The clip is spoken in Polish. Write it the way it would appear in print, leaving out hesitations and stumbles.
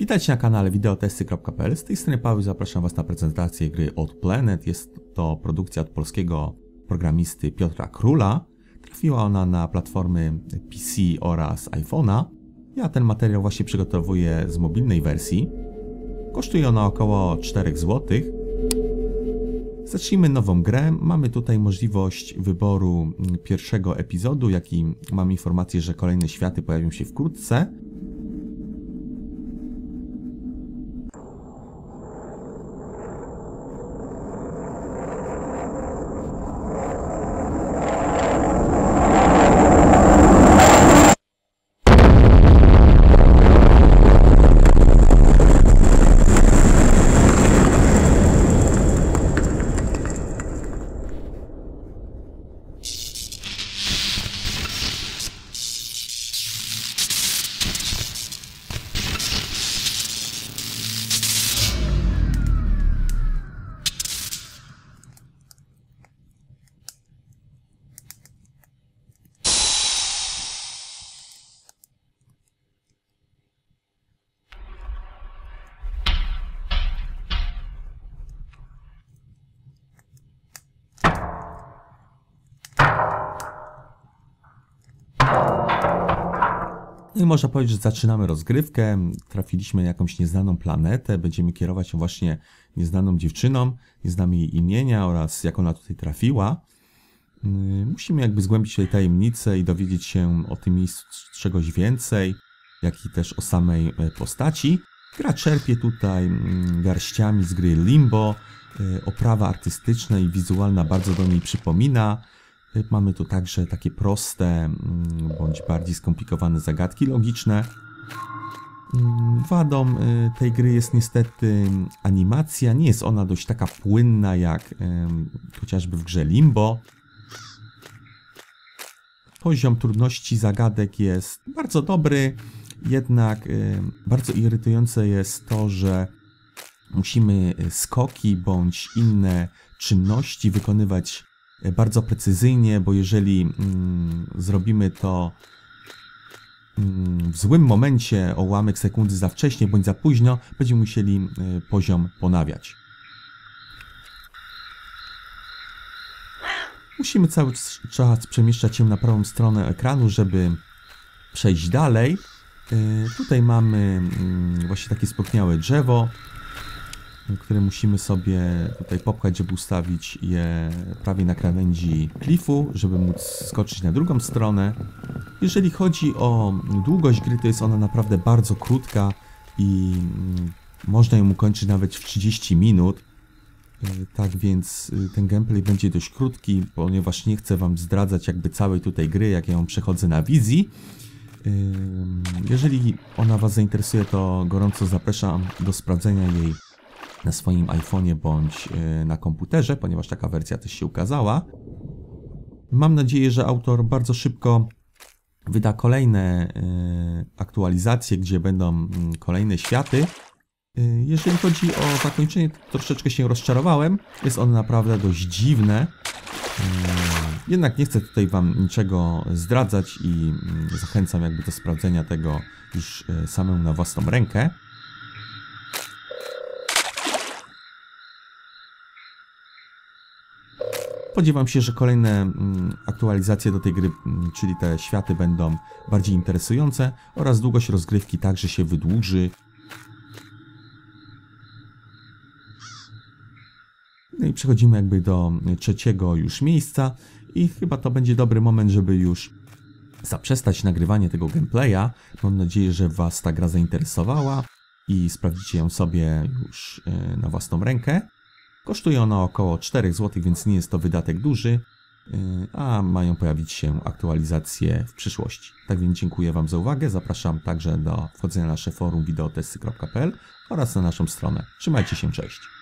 Witajcie na kanale wideotesty.pl. Z tej strony Paweł, zapraszam Was na prezentację gry Odd Planet. Jest to produkcja od polskiego programisty Piotra Króla. Trafiła ona na platformy PC oraz iPhone'a. Ja ten materiał właśnie przygotowuję z mobilnej wersji. Kosztuje ona około 4 zł. Zacznijmy nową grę. Mamy tutaj możliwość wyboru pierwszego epizodu, jak i mam informację, że kolejne światy pojawią się wkrótce. I można powiedzieć, że zaczynamy rozgrywkę. Trafiliśmy na jakąś nieznaną planetę. Będziemy kierować się właśnie nieznaną dziewczyną. Nie znamy jej imienia oraz jak ona tutaj trafiła. Musimy jakby zgłębić tutaj tajemnicę i dowiedzieć się o tym miejscu czegoś więcej, jak i też o samej postaci. Gra czerpie tutaj garściami z gry Limbo. Oprawa artystyczna i wizualna bardzo do niej przypomina. Mamy tu także takie proste, bądź bardziej skomplikowane zagadki logiczne. Wadą tej gry jest niestety animacja. Nie jest ona dość taka płynna jak chociażby w grze Limbo. Poziom trudności zagadek jest bardzo dobry, jednak bardzo irytujące jest to, że musimy skoki bądź inne czynności wykonywać bardzo precyzyjnie, bo jeżeli zrobimy to w złym momencie, o ułamek sekundy za wcześnie bądź za późno, będziemy musieli poziom ponawiać. Musimy cały czas przemieszczać się na prawą stronę ekranu, żeby przejść dalej. Tutaj mamy właśnie takie spróchniałe drzewo, które musimy sobie tutaj popchać, żeby ustawić je prawie na krawędzi klifu, żeby móc skoczyć na drugą stronę. Jeżeli chodzi o długość gry, to jest ona naprawdę bardzo krótka i można ją ukończyć nawet w 30 minut. Tak więc ten gameplay będzie dość krótki, ponieważ nie chcę Wam zdradzać jakby całej tutaj gry, jak ja ją przechodzę na wizji. Jeżeli ona Was zainteresuje, to gorąco zapraszam do sprawdzenia jej na swoim iPhone'ie bądź na komputerze, ponieważ taka wersja też się ukazała. Mam nadzieję, że autor bardzo szybko wyda kolejne aktualizacje, gdzie będą kolejne światy. Jeżeli chodzi o zakończenie, to troszeczkę się rozczarowałem. Jest ono naprawdę dość dziwne. Jednak nie chcę tutaj Wam niczego zdradzać i zachęcam jakby do sprawdzenia tego już samemu na własną rękę. Spodziewam się, że kolejne aktualizacje do tej gry, czyli te światy, będą bardziej interesujące oraz długość rozgrywki także się wydłuży. No i przechodzimy jakby do trzeciego już miejsca i chyba to będzie dobry moment, żeby już zaprzestać nagrywanie tego gameplaya. Mam nadzieję, że Was ta gra zainteresowała i sprawdzicie ją sobie już na własną rękę. Kosztuje ona około 4 zł, więc nie jest to wydatek duży, a mają pojawić się aktualizacje w przyszłości. Tak więc dziękuję Wam za uwagę, zapraszam także do wchodzenia na nasze forum wideotesty.pl oraz na naszą stronę. Trzymajcie się, cześć!